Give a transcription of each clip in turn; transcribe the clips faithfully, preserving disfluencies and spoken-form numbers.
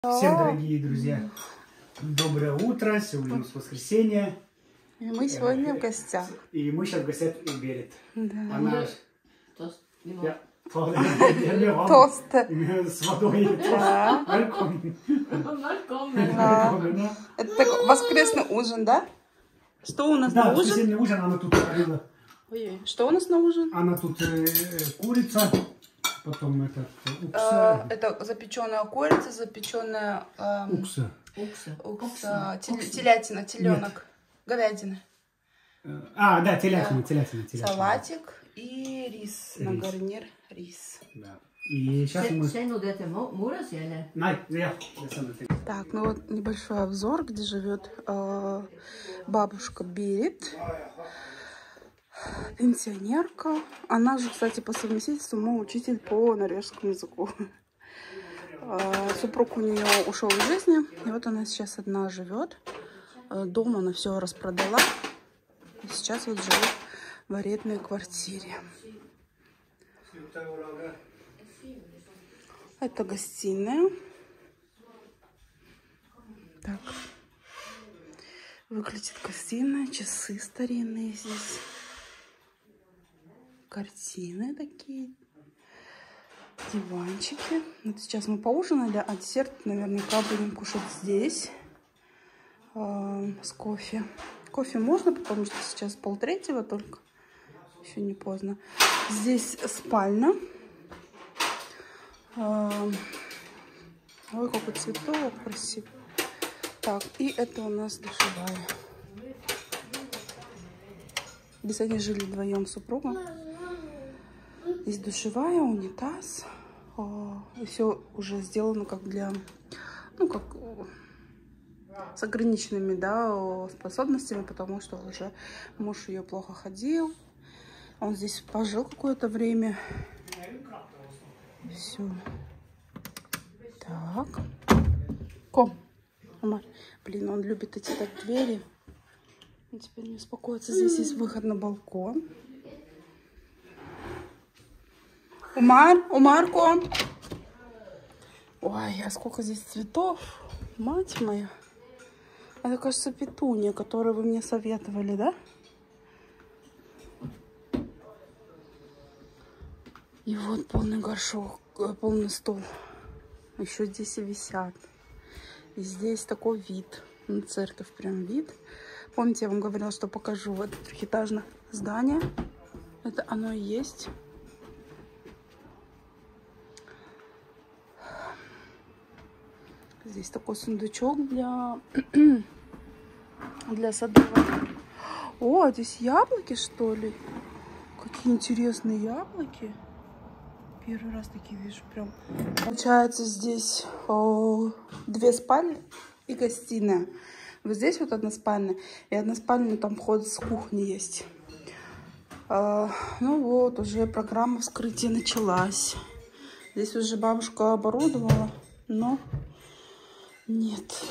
Всем, дорогие друзья, доброе утро. Сегодня у нас воскресенье. И мы сегодня в гостях. И мы сейчас в гостях у Берет. Да. Она... Тост. Я... Тост. С водой. Да. Да. Это такой воскресный ужин, да? Что у нас да, на ужин? воскресенье ужин, она тут варила. Ой, что у нас на ужин? Она тут э, курица, потом этот Э, укса. это запеченная курица, запеченная э, Укса. Укса. укса, тел- телятина, теленок, говядина, А, да, телятина, Да. телятина, телятина. салатик и рис, на Рис. гарнир рис. Да. И сейчас мы... Sen nu det är Muras eller? Най, я. я сам это- Так, ну вот небольшой обзор, где живет э, бабушка Берет, пенсионерка. Она же, кстати, по совместительству мой учитель по норвежскому языку. Э, супруг у нее ушел из жизни, и вот она сейчас одна живет. Э, дом она все распродала, и сейчас вот живет в арендной квартире. Это гостиная. Так. Выглядит гостиная. Часы старинные здесь. Картины такие. Диванчики. Вот сейчас мы поужинали, а десерт наверняка будем кушать здесь. Э, с кофе. Кофе можно, потому что сейчас полтретьего только. Еще не поздно. Здесь спальня. Ой, какой цветок красивый. Так, и это у нас душевая. Здесь они жили вдвоем с супругом. Здесь душевая, унитаз. И все уже сделано как для, ну, как с ограниченными, да, способностями, потому что уже муж ее плохо ходил. Он здесь пожил какое-то время. Все. Так. Ком. Амар. Блин, он любит идти так к двери. Он теперь не успокоится. Здесь есть выход на балкон. Умар, Умарко. Ой, а сколько здесь цветов. Мать моя. Это, кажется, петуния, которую вы мне советовали, да? И вот полный горшок, полный стол. Еще здесь и висят. И здесь такой вид. На церковь прям вид. Помните, я вам говорила, что покажу вот это трехэтажное здание. Это оно и есть. Здесь такой сундучок для, для садового. О, здесь яблоки, что ли? Какие интересные яблоки. Первый раз такие вижу прям. Получается, здесь о, две спальни и гостиная. Вот здесь вот одна спальня. И одна спальня, там вход с кухни есть. А, ну вот, уже программа вскрытия началась. Здесь уже бабушка оборудовала, но нет.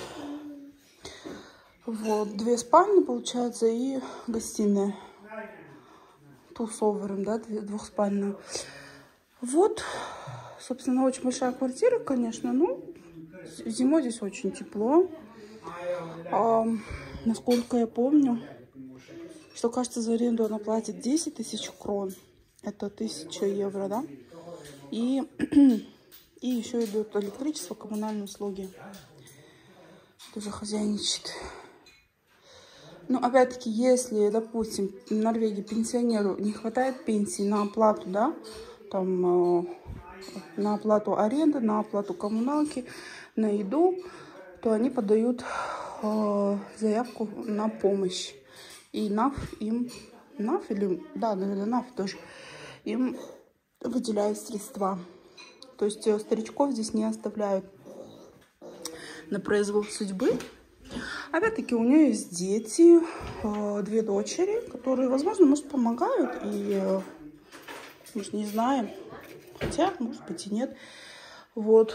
Вот, две спальни, получается, и гостиная. Тусовером, да, двухспальную. Вот, собственно, очень большая квартира, конечно, ну, зимой здесь очень тепло. А, насколько я помню, что, кажется, за аренду она платит десять тысяч крон. Это тысяча евро, да? И, и еще идут электричество, коммунальные услуги. Тоже хозяйничает. Ну, опять-таки, если, допустим, в Норвегии пенсионеру не хватает пенсии на оплату, да, там, э, на оплату аренды, на оплату коммуналки, на еду, то они подают э, заявку на помощь. И НАФ им, НАФ или, да, наверное, НАФ тоже, им выделяют средства. То есть э, старичков здесь не оставляют на произвол судьбы. Опять-таки, у нее есть дети, э, две дочери, которые, возможно, может, помогают, и... Э, мы же не знаем. Хотя, может быть, и нет. Вот.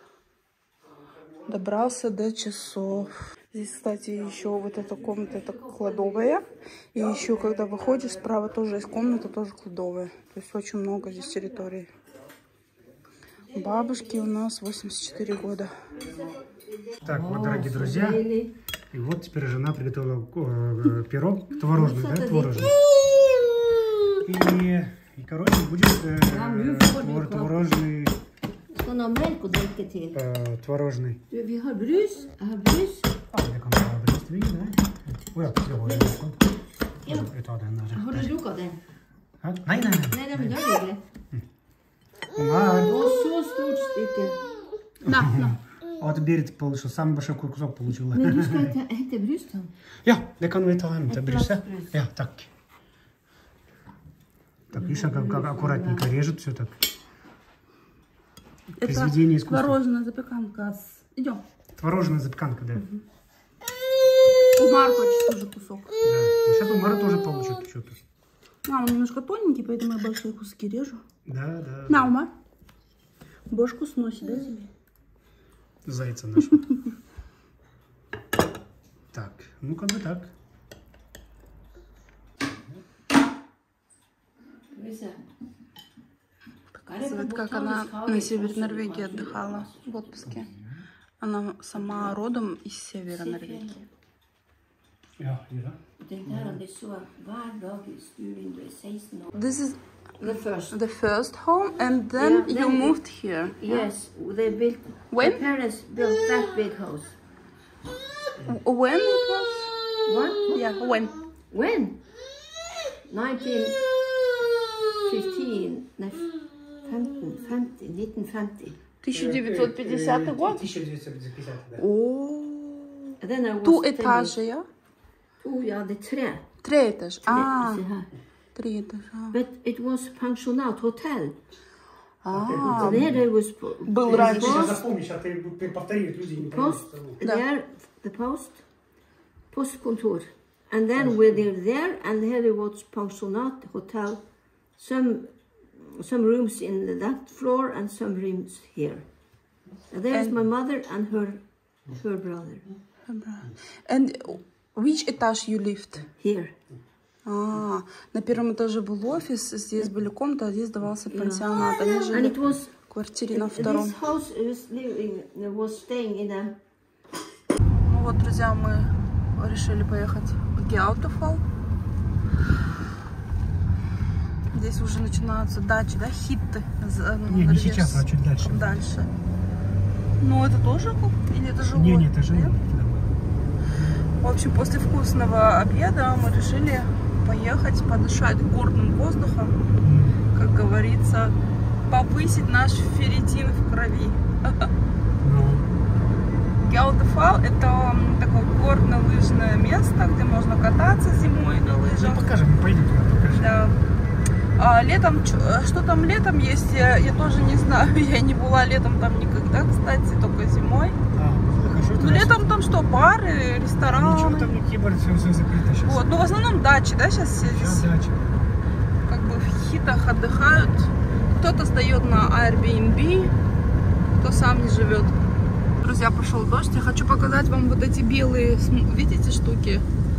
Добрался до часов. Здесь, кстати, еще вот эта комната, это кладовая. И еще, когда выходишь, справа тоже есть комната, тоже кладовая. То есть очень много здесь территории. Бабушке у нас восемьдесят четыре года. Так, вот, дорогие друзья, и вот теперь жена приготовила э, пирог творожный, да, творожный. И, и короче, будет э, твор, творожный, Skal du ha melk å drikke til? э, творожный. Du, vi har brus. Jeg har brus. А, я kan ta brystvin, да? Ой, я prøver det. Ja. Jeg tar den der. Har du drukket den? Hæ? Nei, nei, nei. Nei, men da er det greit. Den her. Å, så stort stykke. На, на. От Берит получил, самый большой кусок получила. Men du skal ta- hente brus da. Ja, det kan vi ta hem till Ett Бrysse. glas brus. Ja, tack. Так, видишь, как, как аккуратненько режет все так. Это Произведение искусства. творожная запеканка. С... Идем. Творожная запеканка, да. У Марка хочет тоже кусок. Да. Ну, сейчас Умар тоже получит что-то. А, он немножко тоненький, поэтому я большие куски режу. Да, да. На, Умар. Бошку сносит, да, тебе? Зайца нашего. Так, ну как бы так. Показывает, как она на севере Норвегии отдыхала в отпуске. Она сама родом из севера Норвегии. Ja, ja. Den der det så hver dag i stuevinduet seksten år. This is The first. the first home, and then Yeah, you then we- moved here. Yes, they built. When? My parents built that big house. When it was? What? Yeah, when? When? nineteen fifteen. Nej, femton, femtio, nitton femtio. тысяча девятьсот пятидесятый год? тысяча девятьсот пятьдесят, да. О, And then I was ту staying- этажа, ja? Oh, jag hade tre. Три этаж. А, Se här. три этажа. But it was pensionat, hotel. А, And there there was Был there раньше. Сейчас was запомни, сейчас ты повтори, люди не post, поймут. Да. there, the post, postkontor. And then we were there, and here it was pensionat, hotel, some some rooms in the, that floor and some rooms here. And there's And- my mother and her her brother And which этаж you lived? here. А, на первом этаже был офис, здесь были комнаты, а здесь давался пансионат. Они And жили it was в квартире на втором. this house was living was staying in a Ну вот, друзья, мы решили поехать в Геалтефал. Здесь уже начинаются дачи, да, хитты. з- ну, Не, не норвежские. сейчас, а чуть дальше. Дальше. Ну, это тоже куп- или это жилой? Не, не, это же Нет? нет. В общем, после вкусного обеда мы решили поехать подышать горным воздухом, как говорится, повысить наш ферритин в крови. Ну, Геалтефал — это м, такое горно-лыжное место, где можно кататься зимой на ну, лыжах. покажем, мы поедем туда, покажем. Да. А летом, чё- что там летом есть, я, я тоже не знаю. Я не была летом там никогда, кстати, только зимой. А, хорошо. Ну, туда летом там что, бары, рестораны. Ничего там, никакие бары, все, все закрыто сейчас. Вот, ну в основном дачи, да, сейчас все Сейчас здесь дача. как бы в хитах отдыхают. Кто-то сдает на Airbnb, кто сам не живет. Друзья, пошел дождь. Я хочу показать вам вот эти белые, см- видите, штуки?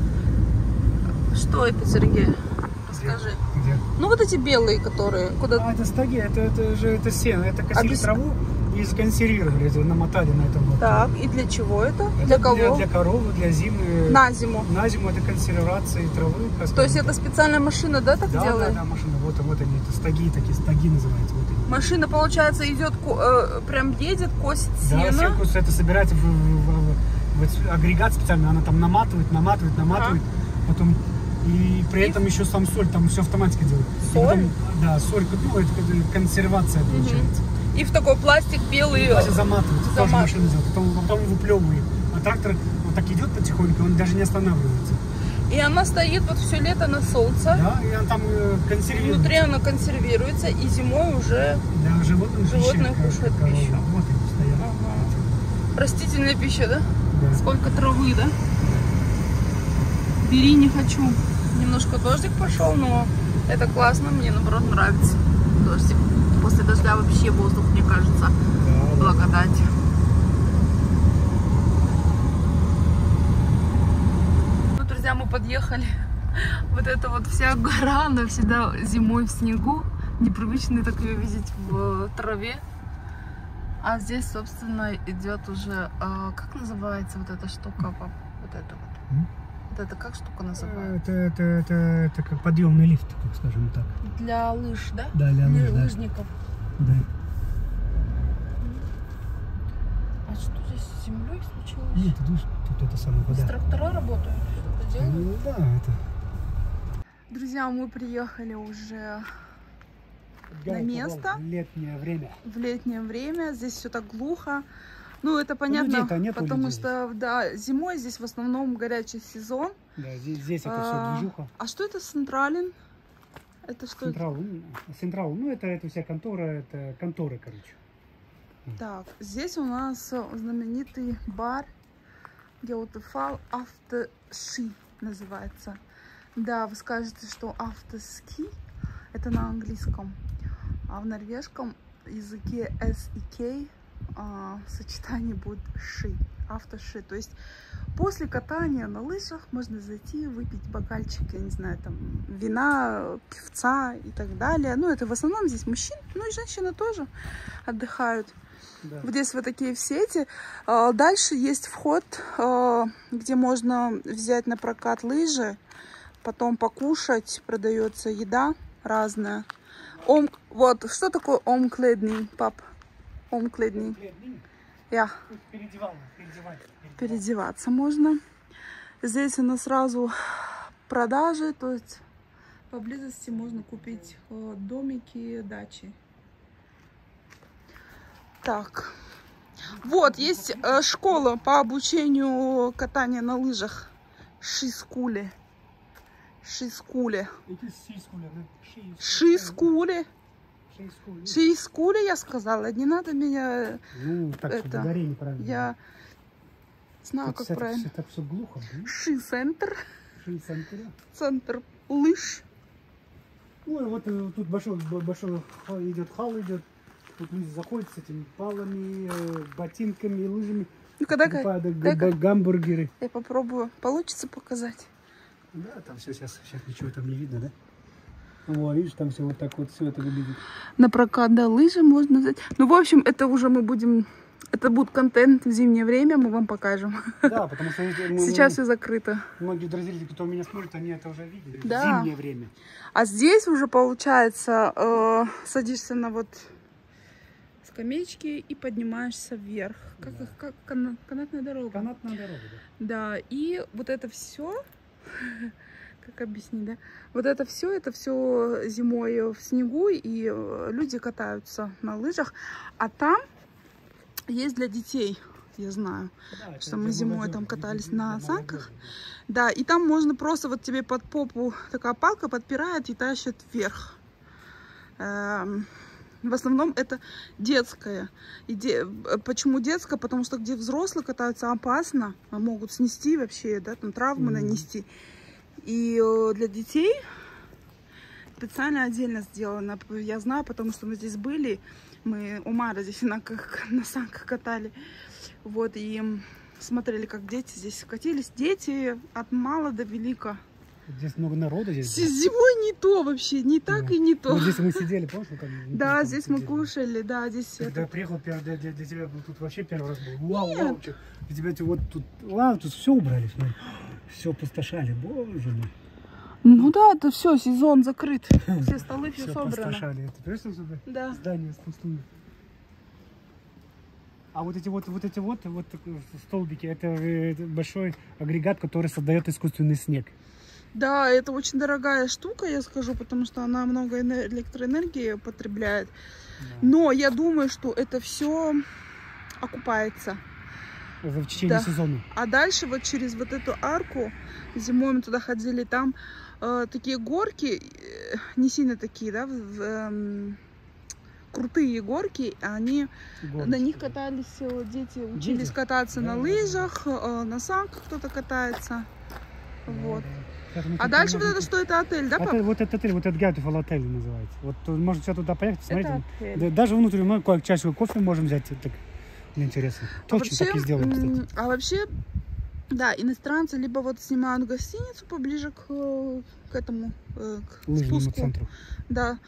Что это, Сергей? Расскажи. Где? Ну вот эти белые, которые куда. А, это стаги, это, это же это сено, это косили Обез- траву и сконсервировали, это намотали на этом вот. Так, и для чего это? Это Для кого? Для, для коровы, для зимы. На зиму. На зиму это консервация травы. То есть это специальная машина, да, так да, делает? да, да, машина, вот, вот они, это стаги, такие стаги называются. Вот они. Машина, получается, идет, ко- э, прям едет, косит Да, сено. сверху это собирается в, в- в- в агрегат специально, она там наматывает, наматывает, наматывает, потом и при И- этом еще сам соль, там все автоматически делает. И Соль? потом, да, соль, ну это как консервация получается. И в такой пластик белый. Вася заматывается, тоже Замат- машина делает, потом, потом выплевывает. А трактор вот так идет потихоньку, он даже не останавливается. И она стоит вот все лето на солнце. Да, и он там э, консервирует. Внутри она консервируется, и зимой уже Да, животные, Животные пища, кушают коровы. пищу. Вот они стоят. Ага. Растительная пища, да? Да. Сколько травы, да? Бери, не хочу. Немножко дождик пошел, но это классно, мне наоборот нравится дождик. После дождя вообще воздух, мне кажется, Да, да. благодать. Ну, друзья, мы подъехали. Вот эта вот вся гора, она всегда зимой в снегу. Непривычно так ее видеть в траве. А здесь, собственно, идет уже, а, как называется вот эта штука, пап? Вот это вот. М? Вот это как штука называется? Это, это, это, это как подъемный лифт, как скажем так. Для лыж, да? Да, для лыж, да. лыжников. Да. А что здесь с землей случилось? Нет, ты видишь, тут это самая вода. Трактора работают, что-то делают? Ну, да, это... Друзья, мы приехали уже Да, на место. В летнее время. В летнее время. Здесь все так глухо. Ну, это понятно, людей-то нету, потому людей что, да, зимой здесь в основном горячий сезон. Да, здесь, здесь это А, все движуха. а что это Централен? Это что? Централ, ну, Централ, ну это, это вся контора, это конторы, короче. Так, здесь у нас знаменитый бар Geotefall Автоши называется. Да, вы скажете, что автоски это на английском, а в норвежском языке S и K а, сочетание будет ши, автоши. То есть после катания на лыжах можно зайти выпить бокальчик, я не знаю, там вина, певца и так далее. Ну, это в основном здесь мужчин, ну и женщины тоже отдыхают. Да. Вот здесь вот такие в сети. Дальше есть вход, где можно взять на прокат лыжи, потом покушать, продается еда разная. Ом... Вот, что такое омкледни, пап? Омкледни. Я. Переодеваться можно. Здесь у нас сразу продажи, то есть поблизости можно купить домики, дачи. Так, вот есть э, школа по обучению катания на лыжах. Шискуле. Шискуле. Шискуле. Шискуле, я сказала. Не надо меня... Ну, так, это, ударение неправильно. Я знаю, тут как все, правильно. Все так все глухо. Да? Ши-центр. Ши-центр. Центр лыж. Ой, вот тут большой, большой идет хал идет. Тут люди заходят с этими палами, ботинками, лыжами. Ну-ка, дай-ка, дай-ка. Гамбургеры. Я попробую. Получится показать? Да, там все сейчас, сейчас ничего там не видно, да? О, видишь, там все вот так вот, все это выглядит. На прокат, да, лыжи можно взять. Ну, в общем, это уже мы будем... Это будет контент в зимнее время, мы вам покажем. Да, потому что... Мы, сейчас все закрыто. Многие зрители, кто меня смотрит, они это уже видели. Да. В зимнее время. А здесь уже, получается, э, садишься на вот... скамеечки и поднимаешься вверх. Как, да. как канат, канатная дорога. Канатная дорога, да. Да, и вот это все, как объяснить, да? Вот это все, это все зимой в снегу, и люди катаются на лыжах. А там есть для детей, я знаю, да, что мы зимой там катались на санках. Да, и там можно просто, вот тебе под попу такая палка подпирает и тащит вверх. Эм, В основном это детское. И де... Почему детское? Потому что где взрослые катаются, опасно. Могут снести вообще, да, там травмы mm-hmm. нанести. И э, для детей специально отдельно сделано. Я знаю, потому что мы здесь были. Мы у Мары здесь на, как, на санках катали. Вот, и смотрели, как дети здесь катились. Дети от мала до велика. Здесь много народа. Здесь зимой не то вообще, не так да. и не то. Вот здесь мы сидели, помнишь? Мы там, да, здесь мы кушали, да, здесь... Когда это... я приехал, для, для, для тебя был тут вообще первый раз был. Вау, Нет. вау, что? Для тебя вот тут, вау, тут все убрали, смотри. Все опустошали, боже мой. Ну да, это все, сезон закрыт. Все столы, все, все собрано. Опустошали. Ты представляешь, сюда? Да. Здание пустует. А вот эти вот, вот эти вот, вот столбики, это, это большой агрегат, который создает искусственный снег. Да, это очень дорогая штука, я скажу, потому что она много электроэнергии потребляет. Да. Но я думаю, что это все окупается. В течение да. сезона. А дальше вот через вот эту арку, зимой мы туда ходили, там э, такие горки, э, не сильно такие, да, в, э, крутые горки, они Горочки, на них катались, да. дети учились дети? кататься да, на лыжах, э, на санках кто-то катается. Да, вот. Да. А дальше вот это что, это отель, да, папа? Вот этот отель, вот этот Geotefall отель называется. Вот можно сейчас туда поехать, смотрите. Да, даже внутри мы чашку кофе можем взять. Так, мне интересно. Точно а вообще, так и сделаем, кстати. А вообще, да, иностранцы либо вот снимают гостиницу поближе к, к этому, к лыжному спуску. центру. Да.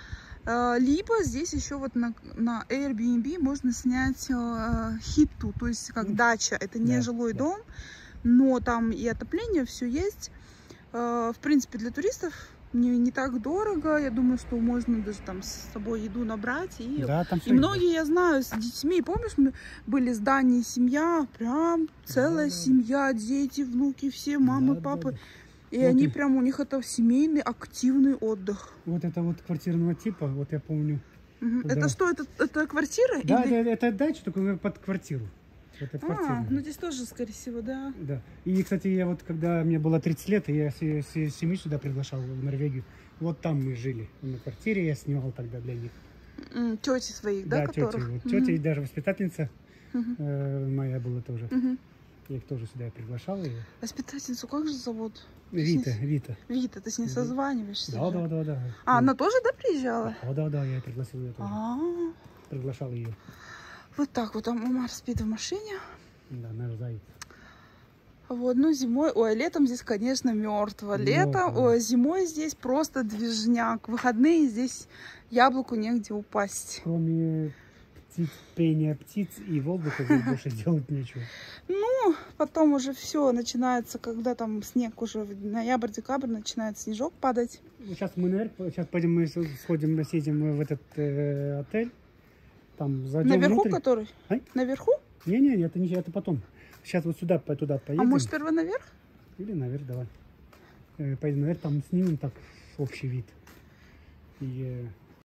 Э, либо здесь еще вот на, на Airbnb можно снять э, хитту, то есть как mm. дача. Это не да, жилой да. дом, но там и отопление, все есть. Э, в принципе, для туристов не, не так дорого. Я думаю, что можно даже там с собой еду набрать. И, да, там и многие, я знаю, с детьми. Помнишь, мы были с Даней семья, прям целая да, да. семья, дети, внуки, все, мамы, да, папы. Да, да. И вот они и... прям, у них это семейный активный отдых. Вот это вот квартирного типа, вот я помню. Угу. Куда... Это что, это, это квартира? Да, или... это, это дача, только под квартиру. Это а, ну здесь тоже, скорее всего, да. Да. И, кстати, я вот, когда мне было тридцать лет, я семью сюда приглашал, в Норвегию. Вот там мы жили. На квартире я снимал тогда для них. Mm, тети своих, да, да которых? тети. Вот, mm-hmm. Тетя и даже воспитательница mm-hmm. э, моя была тоже. Mm-hmm. Я их тоже сюда приглашал. И... Воспитательницу как же зовут? Вита, с ней... Вита. Вита, ты с ней созваниваешься? Да, да, да, да. А, да. Она тоже, да, приезжала? Да, да, да, я пригласил ее тоже. А-а-а. Приглашал ее. Вот так вот, там Умар спит в машине. Да, наш заяц. Вот, ну зимой, ой, летом здесь, конечно, мертво. Летом, ой, зимой здесь просто движняк. В выходные здесь яблоку негде упасть. Кроме птиц, пения птиц и воздуха здесь больше делать нечего. Ну, потом уже все начинается, когда там снег уже, ноябрь-декабрь, начинает снежок падать. Сейчас мы наверх, сейчас пойдем, мы сходим, съедем в этот э, отель. Там зайдем наверху внутрь. Который? А? Наверху? Не-не, это не это потом. Сейчас вот сюда, туда поедем. А может сперва наверх? Или наверх, давай. Поедем наверх, там снимем так общий вид. И